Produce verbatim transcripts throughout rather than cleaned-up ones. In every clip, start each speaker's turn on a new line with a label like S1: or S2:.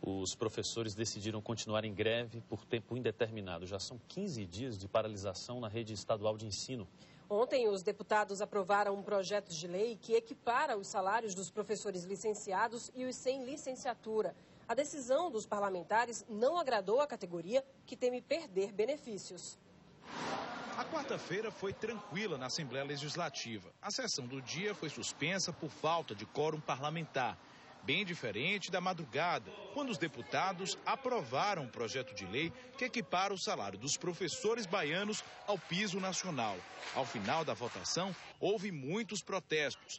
S1: Os professores decidiram continuar em greve por tempo indeterminado. Já são quinze dias de paralisação na rede estadual de ensino.
S2: Ontem, os deputados aprovaram um projeto de lei que equipara os salários dos professores licenciados e os sem licenciatura. A decisão dos parlamentares não agradou a categoria, que teme perder benefícios.
S3: A quarta-feira foi tranquila na Assembleia Legislativa. A sessão do dia foi suspensa por falta de quórum parlamentar. Bem diferente da madrugada, quando os deputados aprovaram um projeto de lei que equipara o salário dos professores baianos ao piso nacional. Ao final da votação, houve muitos protestos.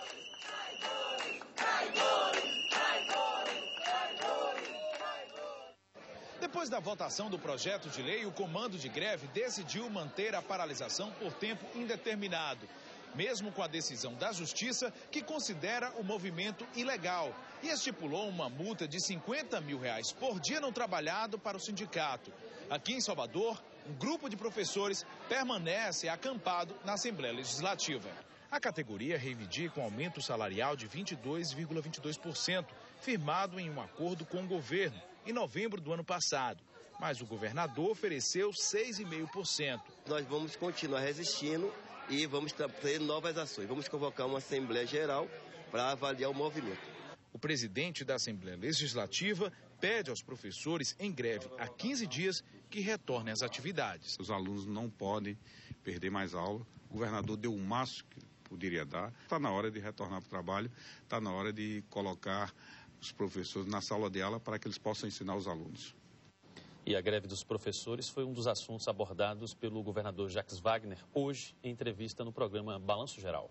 S3: Depois da votação do projeto de lei, o comando de greve decidiu manter a paralisação por tempo indeterminado, mesmo com a decisão da Justiça, que considera o movimento ilegal e estipulou uma multa de cinquenta mil reais por dia não trabalhado para o sindicato. Aqui em Salvador, um grupo de professores permanece acampado na Assembleia Legislativa. A categoria reivindica um aumento salarial de vinte e dois vírgula vinte e dois por cento, firmado em um acordo com o governo em novembro do ano passado. Mas o governador ofereceu seis vírgula cinco por cento.
S4: Nós vamos continuar resistindo e vamos ter novas ações. Vamos convocar uma Assembleia Geral para avaliar o movimento.
S3: O presidente da Assembleia Legislativa pede aos professores em greve há quinze dias que retornem às atividades.
S5: Os alunos não podem perder mais aula. O governador deu o máximo que poderia dar. Está na hora de retornar para o trabalho, está na hora de colocar os professores na sala de aula para que eles possam ensinar os alunos.
S1: E a greve dos professores foi um dos assuntos abordados pelo governador Jacques Wagner hoje em entrevista no programa Balanço Geral.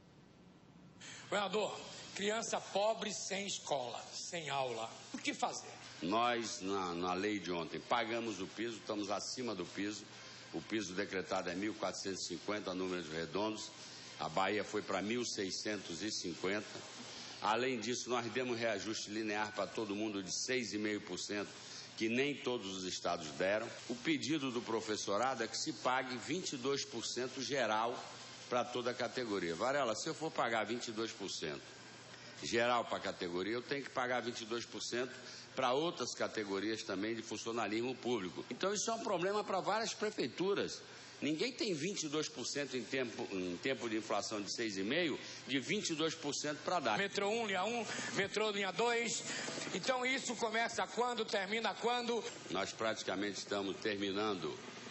S6: Governador, criança pobre sem escola, sem aula, o que fazer?
S7: Nós, na, na lei de ontem, pagamos o piso, estamos acima do piso. O piso decretado é mil quatrocentos e cinquenta, números redondos. A Bahia foi para mil seiscentos e cinquenta. Além disso, nós demos reajuste linear para todo mundo de seis vírgula cinco por cento, que nem todos os estados deram. O pedido do professorado é que se pague vinte e dois por cento geral para toda a categoria. Varela, se eu for pagar vinte e dois por cento geral para a categoria, eu tenho que pagar vinte e dois por cento para outras categorias também de funcionalismo público. Então isso é um problema para várias prefeituras. Ninguém tem vinte e dois por cento em tempo, em tempo de inflação de seis vírgula cinco por cento, de vinte e dois por cento para dar.
S6: Metrô um, linha um, metrô linha dois. Então isso começa quando, termina quando?
S7: Nós praticamente estamos terminando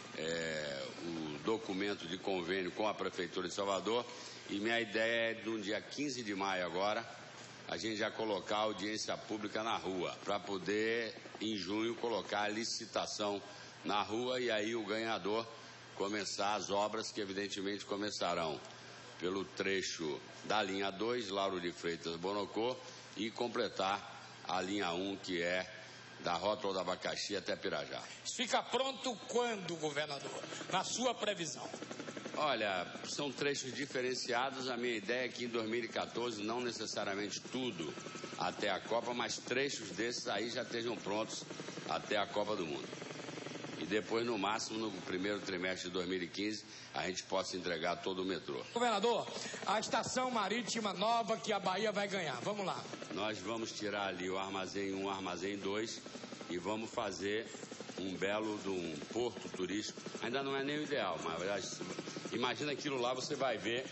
S7: é, o documento de convênio com a Prefeitura de Salvador e minha ideia é, no dia quinze de maio agora, a gente já colocar a audiência pública na rua, para poder, em junho, colocar a licitação na rua e aí o ganhador começar as obras que evidentemente começarão pelo trecho da linha dois, Lauro de Freitas Bonocô, e completar a linha um, que é da Rótula do Abacaxi até Pirajá.
S6: Isso fica pronto quando, governador? Na sua previsão?
S7: Olha, são trechos diferenciados. A minha ideia é que em dois mil e quatorze, não necessariamente tudo até a Copa, mas trechos desses aí já estejam prontos até a Copa do Mundo. E depois, no máximo, no primeiro trimestre de dois mil e quinze, a gente possa entregar todo o metrô.
S6: Governador, a estação marítima nova que a Bahia vai ganhar, vamos lá.
S7: Nós vamos tirar ali o armazém um, o armazém dois e vamos fazer um belo de um porto turístico. Ainda não é nem o ideal, mas imagina aquilo lá, você vai ver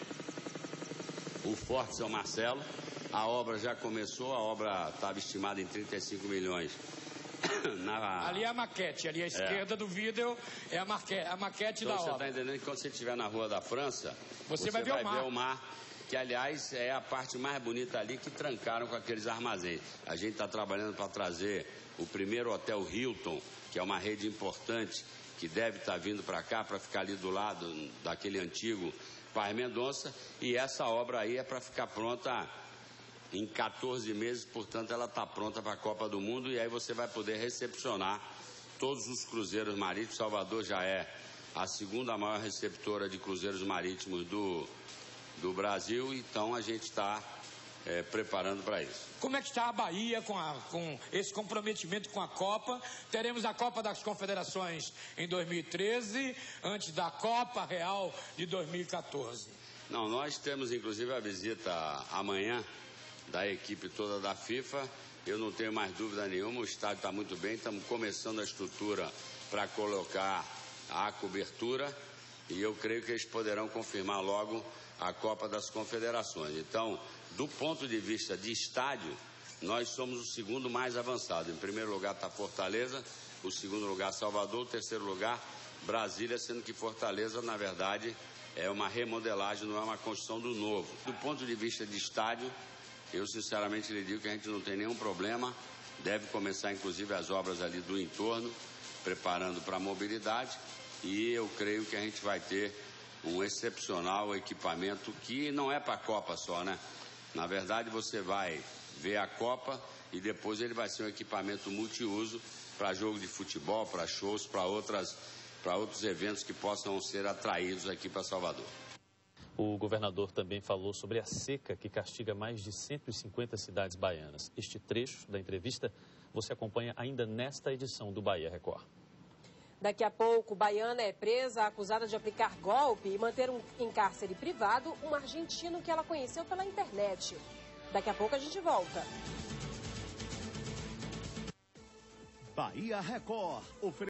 S7: o Forte São Marcelo. A obra já começou, a obra estava estimada em trinta e cinco milhões. Na...
S6: Ali é a maquete, ali à esquerda é. do vídeo é a, marque... a maquete
S7: então,
S6: da
S7: você
S6: obra.
S7: Você está entendendo que quando você estiver na Rua da França,
S6: você,
S7: você
S6: vai, ver,
S7: vai
S6: o mar.
S7: ver o mar, que aliás é a parte mais bonita ali, que trancaram com aqueles armazéns. A gente está trabalhando para trazer o primeiro hotel Hilton, que é uma rede importante, que deve estar tá vindo para cá, para ficar ali do lado daquele antigo Paz Mendonça, e essa obra aí é para ficar pronta em quatorze meses, portanto ela está pronta para a Copa do Mundo e aí você vai poder recepcionar todos os cruzeiros marítimos. Salvador já é a segunda maior receptora de cruzeiros marítimos do, do Brasil, então a gente está é, preparando para isso.
S6: Como é que está a Bahia com, a, com esse comprometimento com a Copa? Teremos a Copa das Confederações em dois mil e treze, antes da Copa Real de dois mil e quatorze.
S7: Não, nós temos inclusive a visita amanhã da equipe toda da FIFA eu não tenho mais dúvida nenhuma, o estádio está muito bem, estamos começando a estrutura para colocar a cobertura e eu creio que eles poderão confirmar logo a Copa das Confederações. Então, do ponto de vista de estádio, nós somos o segundo mais avançado. Em primeiro lugar está Fortaleza, o segundo lugar Salvador, o terceiro lugar Brasília, sendo que Fortaleza, na verdade, é uma remodelagem, não é uma construção do novo. Do ponto de vista de estádio, eu sinceramente lhe digo que a gente não tem nenhum problema, deve começar inclusive as obras ali do entorno, preparando para a mobilidade, e eu creio que a gente vai ter um excepcional equipamento que não é para a Copa só, né? Na verdade, você vai ver a Copa e depois ele vai ser um equipamento multiuso para jogo de futebol, para shows, para outras, para outros eventos que possam ser atraídos aqui para Salvador.
S1: O governador também falou sobre a seca que castiga mais de cento e cinquenta cidades baianas. Este trecho da entrevista você acompanha ainda nesta edição do Bahia Record.
S2: Daqui a pouco, Baiana é presa acusada de aplicar golpe e manter um, em cárcere privado um argentino que ela conheceu pela internet. Daqui a pouco a gente volta.
S8: Bahia Record.